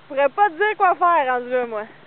pourrais pas te dire quoi faire rendu là, moi.